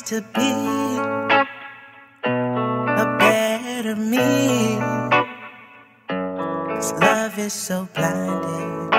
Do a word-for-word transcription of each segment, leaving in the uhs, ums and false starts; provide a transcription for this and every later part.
to be a better me. This love is so blinded,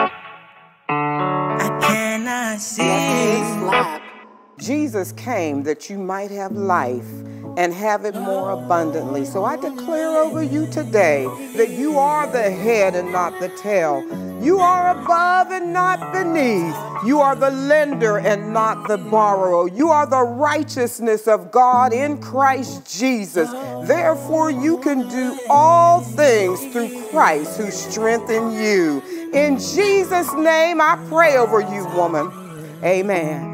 I cannot see. Jesus came that you might have life and have it more abundantly. So I declare over you today that you are the head and not the tail. You are above and not beneath. You are the lender and not the borrower. You are the righteousness of God in Christ Jesus. Therefore, you can do all things through Christ who strengthens you. In Jesus' name, I pray over you, woman. Amen.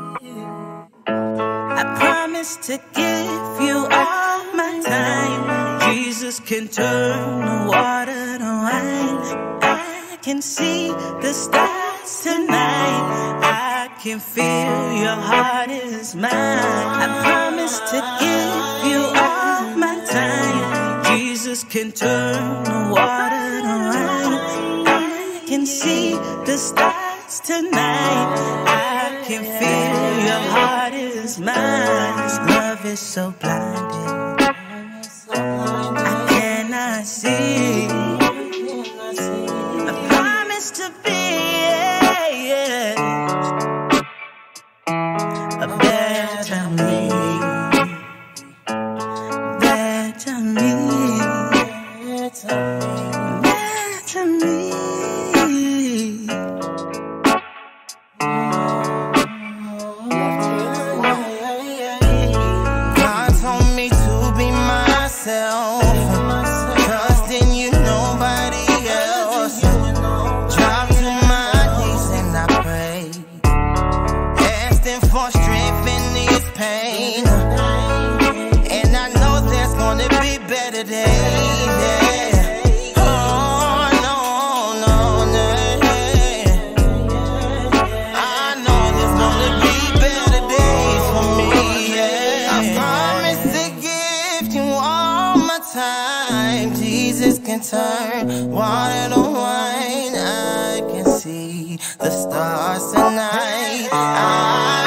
I promise to give you all my time. Jesus can turn the water to wine. I can see the stars tonight. I can feel your heart is mine. I promise to give you all my time. Jesus can turn the water to wine. I can see the stars tonight. I can feel your heart is mine. This love is so blinded, I cannot see. I promise to be yeah, yeah, a better me, better me, better me. Trusting you, nobody else. Drop to my knees and I pray, asking for strength in this pain. And I know there's gonna be better days. Yeah. Oh no, no, no. I know there's gonna be better days for me. Yeah. I promise to give you all my time. Jesus can turn water to wine. I can see the stars tonight. I